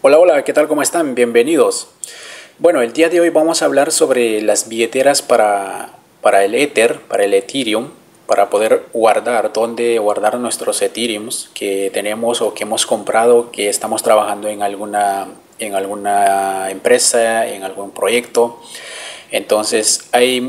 Hola, hola, ¿qué tal? ¿Cómo están? Bienvenidos. Bueno, el día de hoy vamos a hablar sobre las billeteras para el Ether, para el Ethereum, para poder guardar, dónde guardar nuestros Ethereums que tenemos o que hemos comprado, que estamos trabajando en alguna empresa, en algún proyecto. Entonces, hay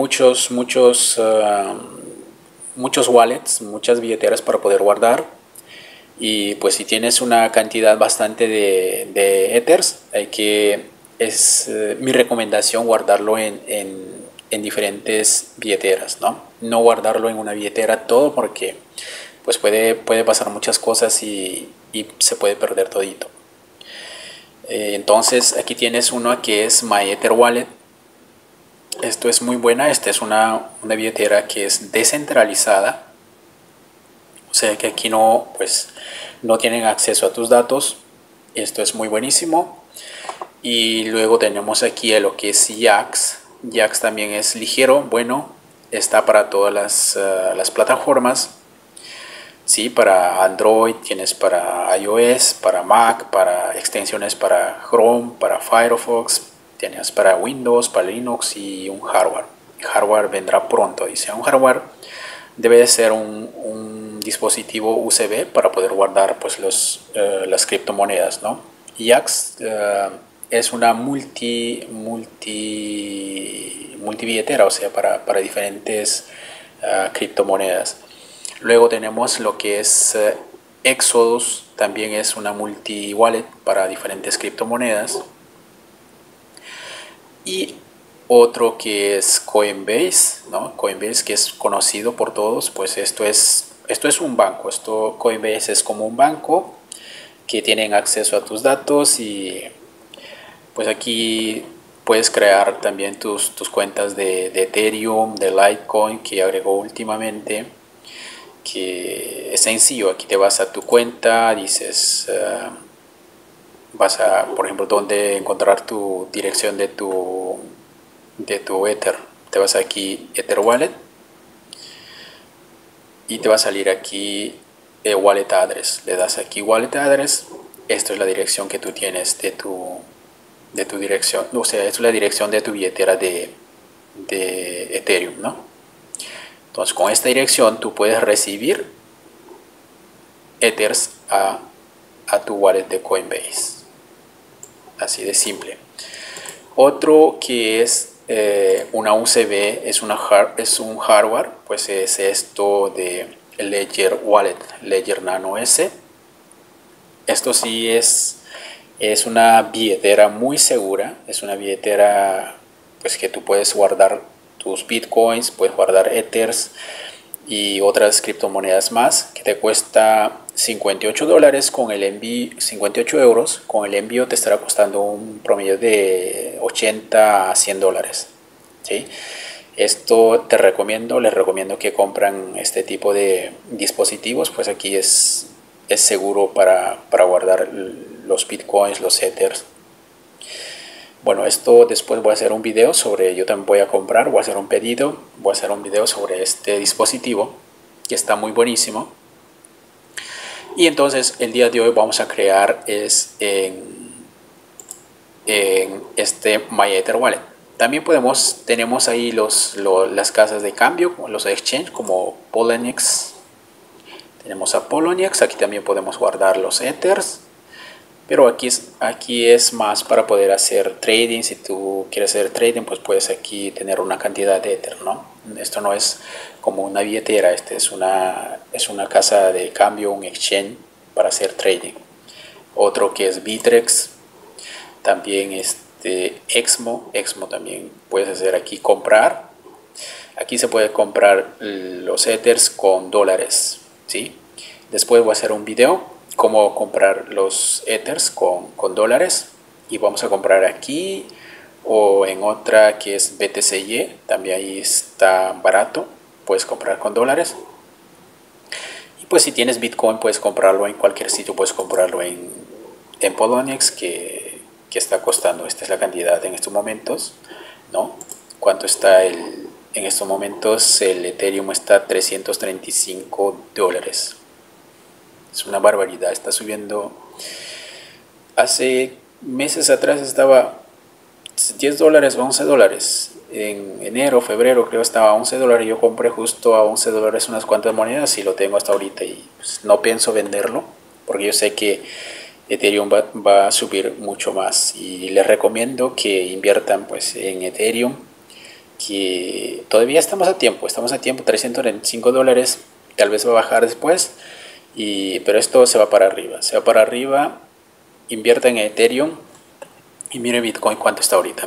muchos wallets, muchas billeteras para poder guardar. Y pues si tienes una cantidad bastante de Ethers, es mi recomendación guardarlo en diferentes billeteras, ¿no? No guardarlo en una billetera todo porque pues puede pasar muchas cosas y se puede perder todito. Entonces aquí tienes uno que es MyEther Wallet. Esto es muy buena, esta es una billetera que es descentralizada. O sea que aquí no tienen acceso a tus datos. Esto es muy buenísimo. Y luego tenemos aquí lo que es Jax. Jax también es ligero, bueno, está para todas las plataformas. Sí, para Android, tienes para iOS, para Mac, para extensiones para Chrome, para Firefox, tienes para Windows, para Linux y un hardware. El hardware vendrá pronto, dice. Un hardware debe de ser un dispositivo USB para poder guardar pues las criptomonedas, ¿no? Yax es una multibilletera, o sea, para diferentes criptomonedas. Luego tenemos lo que es Exodus, también es una multi-wallet para diferentes criptomonedas. Y otro que es Coinbase, ¿no? Coinbase, que es conocido por todos, pues esto es un banco. Coinbase es como un banco que tienen acceso a tus datos y pues aquí puedes crear también tus cuentas de Ethereum, de Litecoin que agregó últimamente, que es sencillo. Aquí te vas a tu cuenta, dices, vas a, por ejemplo, dónde encontrar tu dirección de tu Ether. Te vas aquí Ether Wallet y te va a salir aquí Wallet Address. Le das aquí Wallet Address. Esto es la dirección que tú tienes de tu dirección. O sea, esto es la dirección de tu billetera de Ethereum, ¿no? Entonces, con esta dirección tú puedes recibir Ethers a tu wallet de Coinbase. Así de simple. Otro que es una USB, es un hardware, pues es esto de Ledger Wallet, Ledger Nano S. Esto sí es una billetera muy segura, es una billetera pues que tú puedes guardar tus bitcoins, puedes guardar ethers y otras criptomonedas más, que te cuesta $58 con el envío, 58 euros. Con el envío te estará costando un promedio de 80 a $100. ¿Sí? Esto les recomiendo que compran este tipo de dispositivos, pues aquí es seguro para guardar los bitcoins, los ethers. Bueno, esto después voy a hacer un video sobre, yo también voy a comprar, voy a hacer un pedido, voy a hacer un video sobre este dispositivo que está muy buenísimo. Y entonces el día de hoy vamos a crear en este MyEther Wallet. También tenemos ahí las casas de cambio, los exchange como Poloniex. Tenemos a Poloniex, aquí también podemos guardar los ethers. Pero aquí es más para poder hacer trading. Si tú quieres hacer trading, pues puedes aquí tener una cantidad de Ether, ¿no? Esto no es como una billetera, es una casa de cambio, un exchange para hacer trading. Otro que es Bitrex, también Exmo también puedes hacer aquí comprar. Aquí se puede comprar los Ethers con dólares, ¿sí? Después voy a hacer un video cómo comprar los Ethers con dólares y vamos a comprar aquí o en otra que es BTCY, también ahí está barato, puedes comprar con dólares. Y pues si tienes Bitcoin puedes comprarlo en cualquier sitio, puedes comprarlo en Poloniex que está costando, esta es la cantidad en estos momentos, ¿no? ¿Cuánto está en estos momentos? El Ethereum está a $335. Es una barbaridad, está subiendo. Hace meses atrás estaba $10 o $11. En enero, febrero creo estaba a $11. Yo compré justo a $11 unas cuantas monedas y lo tengo hasta ahorita. Y pues, no pienso venderlo porque yo sé que Ethereum va a subir mucho más. Y les recomiendo que inviertan pues en Ethereum, que todavía estamos a tiempo, $325, tal vez va a bajar después, pero esto se va para arriba, invierta en Ethereum y mire Bitcoin cuánto está ahorita,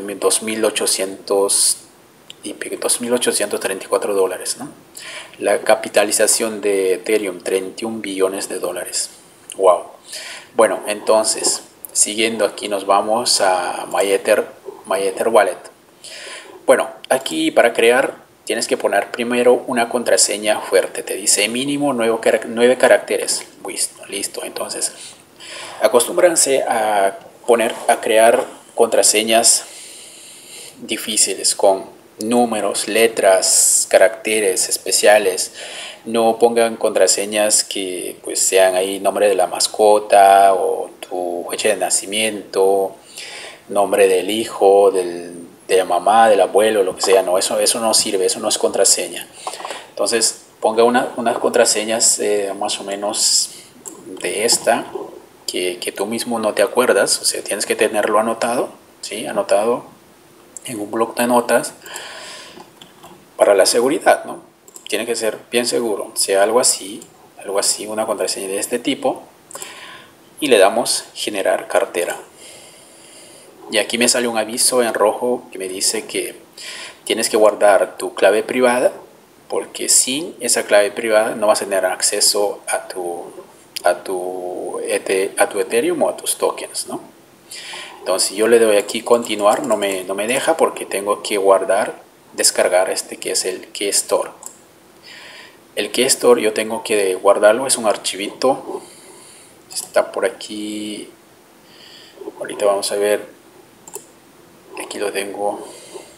2.800 y $2.834, ¿no? La capitalización de Ethereum, 31 billones de dólares. Wow. Bueno, entonces, siguiendo aquí nos vamos a MyEther Wallet. Bueno, aquí para crear tienes que poner primero una contraseña fuerte. Te dice mínimo 9 caracteres. Listo. Entonces, acostúmbranse a crear contraseñas difíciles con números, letras, caracteres especiales. No pongan contraseñas que pues sean ahí nombre de la mascota o tu fecha de nacimiento, nombre del hijo, de la mamá, del abuelo, lo que sea. No, eso no sirve, eso no es contraseña. Entonces ponga unas contraseñas más o menos de esta que tú mismo no te acuerdas, o sea, tienes que tenerlo anotado, ¿sí? Anotado en un bloc de notas para la seguridad, ¿no? Tiene que ser bien seguro, sea algo así, una contraseña de este tipo, y le damos generar cartera. Y aquí me sale un aviso en rojo que me dice que tienes que guardar tu clave privada, porque sin esa clave privada no vas a tener acceso a tu Ethereum o a tus tokens, ¿no? Entonces si yo le doy aquí continuar, no me deja porque tengo que descargar este que es el Keystore. El Keystore yo tengo que guardarlo, es un archivito, está por aquí, ahorita vamos a ver, aquí lo tengo.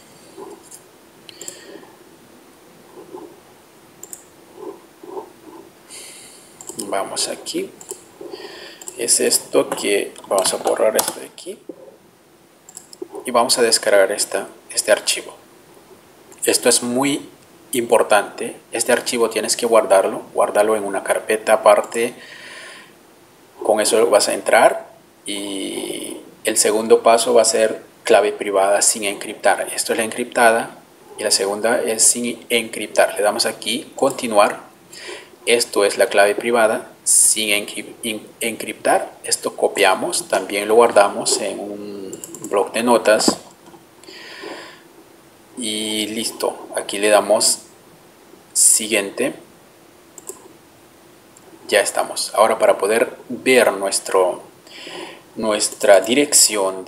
Vamos aquí, es esto que vamos a borrar esto de aquí y vamos a descargar este archivo. Esto es muy importante, este archivo tienes que guardarlo en una carpeta aparte. Con eso vas a entrar y el segundo paso va a ser clave privada sin encriptar. Esto es la encriptada y la segunda es sin encriptar. Le damos aquí continuar. Esto es la clave privada sin encriptar. Esto copiamos, también lo guardamos en un bloc de notas y listo. Aquí le damos siguiente. Ya estamos. Ahora para poder ver nuestra dirección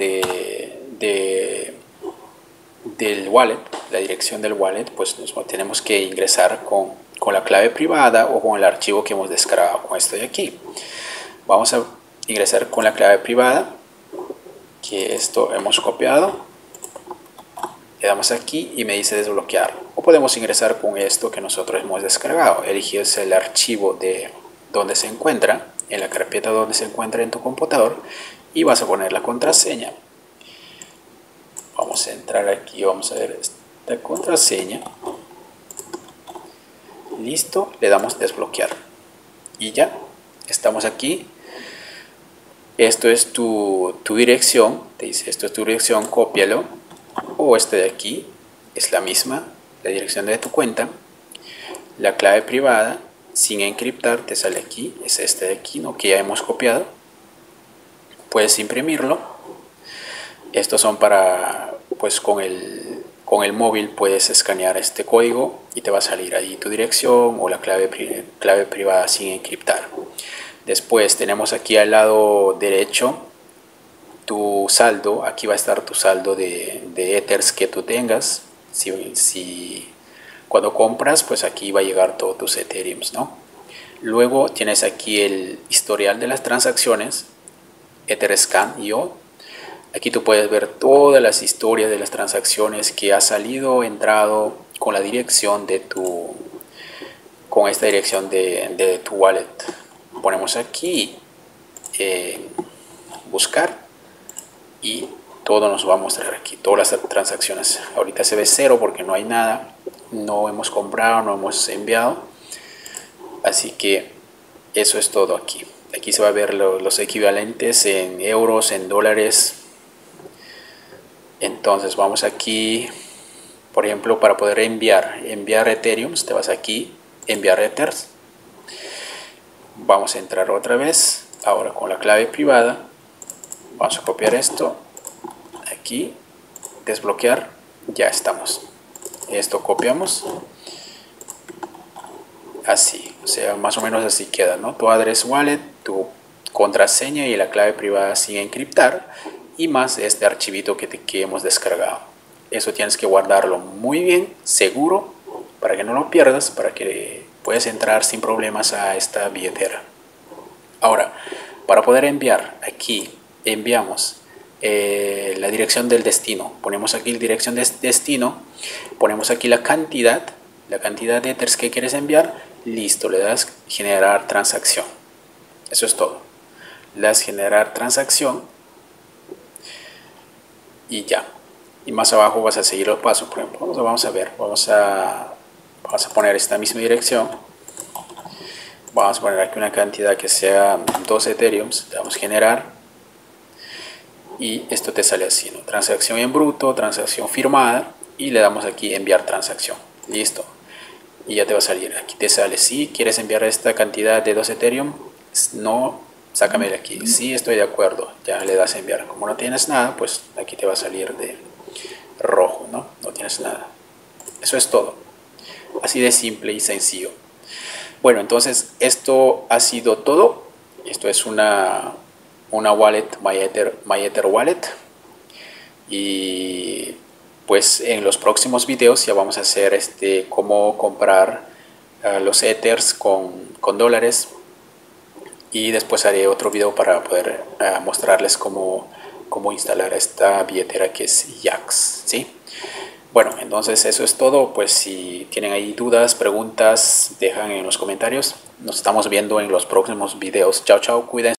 del wallet, la dirección del wallet, pues tenemos que ingresar con la clave privada o con el archivo que hemos descargado, con esto de aquí. Vamos a ingresar con la clave privada, que esto hemos copiado. Le damos aquí y me dice desbloquear. O podemos ingresar con esto que nosotros hemos descargado. Eliges el archivo de donde se encuentra, en la carpeta donde se encuentra en tu computador, y vas a poner la contraseña. Vamos a entrar aquí, vamos a ver esta contraseña. Listo, le damos desbloquear y ya estamos aquí. Esto es tu dirección, te dice esto es tu dirección, cópialo, o este de aquí es la misma, la dirección de tu cuenta. La clave privada sin encriptar te sale aquí, es este de aquí, ¿no? Que ya hemos copiado. Puedes imprimirlo. Estos son para, pues con el móvil puedes escanear este código y te va a salir ahí tu dirección o la clave privada sin encriptar. Después tenemos aquí al lado derecho tu saldo. Aquí va a estar tu saldo de Ethers que tú tengas. Cuando compras, pues aquí va a llegar todos tus Ethereums, ¿no? Luego tienes aquí el historial de las transacciones, Etherscan.io. Aquí tú puedes ver todas las historias de las transacciones que ha salido, entrado con la dirección con esta dirección de tu wallet. Ponemos aquí buscar y todo nos va a mostrar aquí, todas las transacciones. Ahorita se ve 0 porque no hay nada, no hemos comprado, no hemos enviado, así que eso es todo aquí. Aquí se va a ver los equivalentes en euros, en dólares. Entonces vamos aquí, por ejemplo, para poder enviar Ethereum, te vas aquí, enviar Ethers. Vamos a entrar otra vez, ahora con la clave privada. Vamos a copiar esto, aquí, desbloquear, ya estamos. Esto copiamos, así, o sea, más o menos así queda, ¿no? Tu address wallet, tu contraseña y la clave privada sin encriptar, y más este archivito que hemos descargado. Eso tienes que guardarlo muy bien, seguro, para que no lo pierdas, para que puedas entrar sin problemas a esta billetera. Ahora, para poder enviar, aquí enviamos la dirección del destino. Ponemos aquí la dirección de destino, ponemos aquí la cantidad de Ethers que quieres enviar. Listo, le das generar transacción. Eso es todo. Le das generar transacción y ya. Y más abajo vas a seguir los pasos. Por ejemplo, vamos a ver, vamos a poner esta misma dirección. Vamos a poner aquí una cantidad que sea 2 Ethereum, le damos generar y esto te sale así, ¿no? Transacción en bruto, transacción firmada, y le damos aquí enviar transacción. Listo. Y ya te va a salir. Aquí te sale si quieres enviar esta cantidad de 2 Ethereum, no, sácame de aquí. Sí, estoy de acuerdo, ya le das a enviar. Como no tienes nada, pues aquí te va a salir de rojo, ¿no? No tienes nada. Eso es todo. Así de simple y sencillo. Bueno, entonces esto ha sido todo. Esto es una wallet, MyEther Wallet. Y pues en los próximos videos ya vamos a hacer cómo comprar los Ethers con dólares. Y después haré otro video para poder mostrarles cómo instalar esta billetera que es Jaxx, ¿sí? Bueno, entonces eso es todo. Pues si tienen ahí dudas, preguntas, dejan en los comentarios. Nos estamos viendo en los próximos videos. Chao, chao, cuídense.